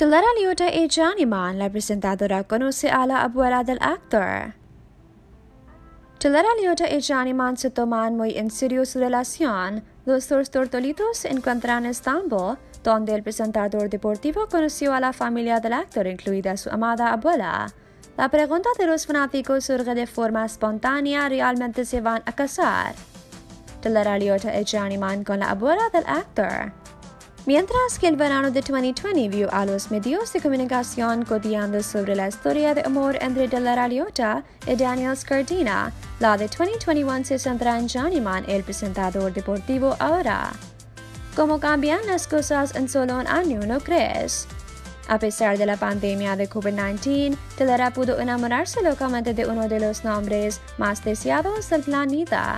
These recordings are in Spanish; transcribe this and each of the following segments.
Diletta Leotta y Yaman, la presentadora, conoce a la abuela del actor. Diletta Leotta y Yaman se toman muy en serio su relación. Los dos tortolitos se encuentran en Estambul, donde el presentador deportivo conoció a la familia del actor, incluida su amada abuela. La pregunta de los fanáticos surge de forma espontánea: ¿realmente se van a casar? Diletta Leotta y Yaman con la abuela del actor. Mientras que el verano de 2020 vio a los medios de comunicación cotillando sobre la historia de amor entre Diletta Leotta y Daniel Scardina, la de 2021 se centra en Yaman, el presentador deportivo ahora. ¿Cómo cambian las cosas en solo un año, no crees? A pesar de la pandemia de COVID-19, Diletta pudo enamorarse locamente de uno de los nombres más deseados del planeta.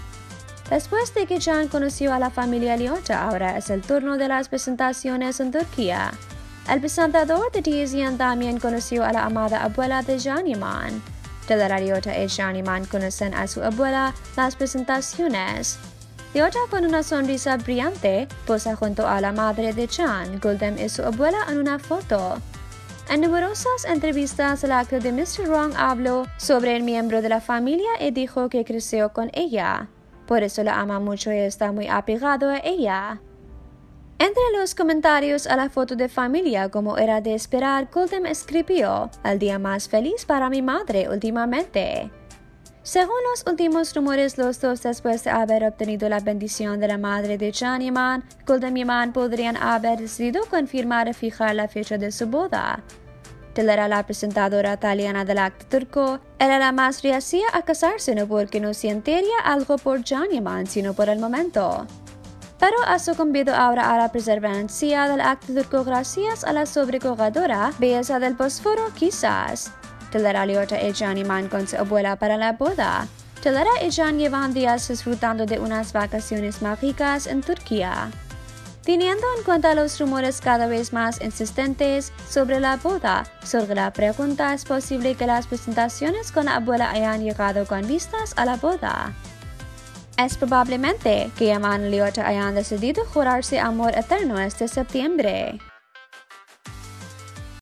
Después de que Can conoció a la familia Leotta, ahora es el turno de las presentaciones en Turquía. El presentador de TVN también conoció a la amada abuela de Yaman. Diletta Leotta y Yaman conocen a su abuela las presentaciones. Leotta, con una sonrisa brillante, posa junto a la madre de Can, Gulden, y su abuela en una foto. En numerosas entrevistas, el actor de Mr. Wrong habló sobre el miembro de la familia y dijo que creció con ella. Por eso la ama mucho y está muy apegado a ella. Entre los comentarios a la foto de familia, como era de esperar, Gulden escribió: "El día más feliz para mi madre últimamente". Según los últimos rumores, los dos, después de haber obtenido la bendición de la madre de Yaman, Gulden y Yaman podrían haber decidido confirmar y fijar la fecha de su boda. Diletta, la presentadora italiana del actor turco, era la más reacia a casarse, no porque no sentiría algo por Yaman, sino por el momento. Pero ha sucumbido ahora a la perseverancia del actor turco gracias a la sobrecogedora belleza del Bósforo, quizás. Diletta Leotta y Yaman con su abuela para la boda. Diletta y Can llevan días disfrutando de unas vacaciones mágicas en Turquía. Teniendo en cuenta los rumores cada vez más insistentes sobre la boda, surge la pregunta: ¿es posible que las presentaciones con la abuela hayan llegado con vistas a la boda? Es probablemente que Yaman y Leotta hayan decidido jurarse amor eterno este septiembre.